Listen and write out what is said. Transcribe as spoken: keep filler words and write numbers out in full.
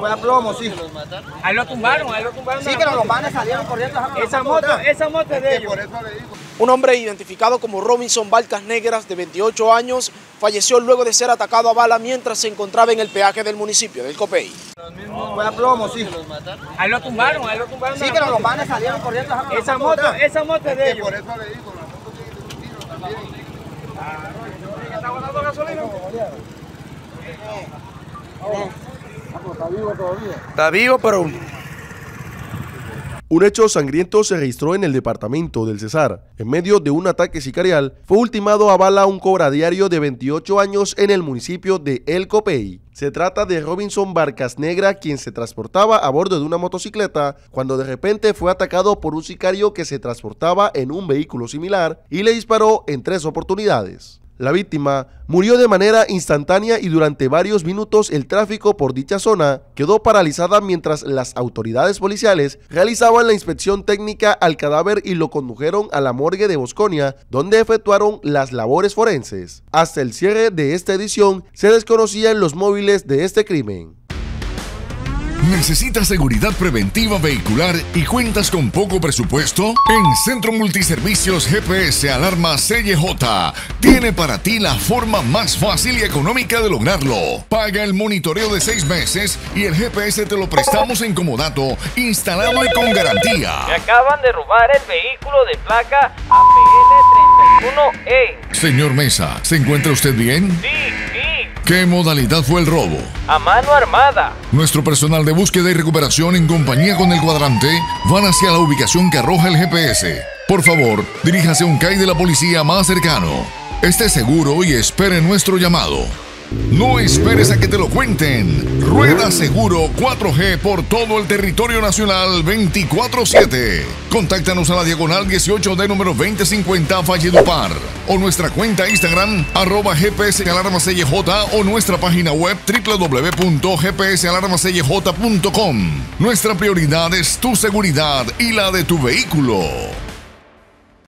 Fue a plomo, sí. Ahí lo tumbaron, ahí lo tumbaron. Sí, que los vanes salieron corriendo. Esa moto, esa moto es de ellos. Un hombre identificado como Robinson Barcas Negras, de veintiocho años, falleció luego de ser atacado a bala mientras se encontraba en el peaje del municipio del Copey. Fue a plomo, sí. Ahí lo tumbaron, ahí lo tumbaron. Sí, que los vanes salieron corriendo. Esa moto, esa moto es de ellos. Por eso le digo, la moto tiene un tiro también. ¿Está botando gasolina? Está vivo todavía. Está vivo, pero... Un hecho sangriento se registró en el departamento del Cesar. En medio de un ataque sicarial, fue ultimado a bala un cobradiario de veintiocho años en el municipio de El Copey. Se trata de Robinson Barcas Negra, quien se transportaba a bordo de una motocicleta cuando de repente fue atacado por un sicario que se transportaba en un vehículo similar y le disparó en tres oportunidades. La víctima murió de manera instantánea y durante varios minutos el tráfico por dicha zona quedó paralizada mientras las autoridades policiales realizaban la inspección técnica al cadáver y lo condujeron a la morgue de Bosconia, donde efectuaron las labores forenses. Hasta el cierre de esta edición se desconocían los móviles de este crimen. ¿Necesitas seguridad preventiva vehicular y cuentas con poco presupuesto? En Centro Multiservicios G P S Alarma C Y J tiene para ti la forma más fácil y económica de lograrlo. Paga el monitoreo de seis meses y el G P S te lo prestamos en comodato, instalado y con garantía. Me acaban de robar el vehículo de placa A P L treinta y uno E. Señor Mesa, ¿se encuentra usted bien? Sí, sí. ¿Qué modalidad fue el robo? A mano armada. Nuestro personal de búsqueda y recuperación en compañía con el cuadrante van hacia la ubicación que arroja el G P S. Por favor, diríjase a un C A I de la policía más cercano. Esté seguro y espere nuestro llamado. No esperes a que te lo cuenten. Rueda Seguro cuatro G por todo el territorio nacional veinticuatro siete. Contáctanos a la diagonal dieciocho D número veinte cincuenta Valledupar o nuestra cuenta Instagram arroba G P S Alarma C Y J o nuestra página web w w w punto g p s alarma c y j punto com. Nuestra prioridad es tu seguridad y la de tu vehículo.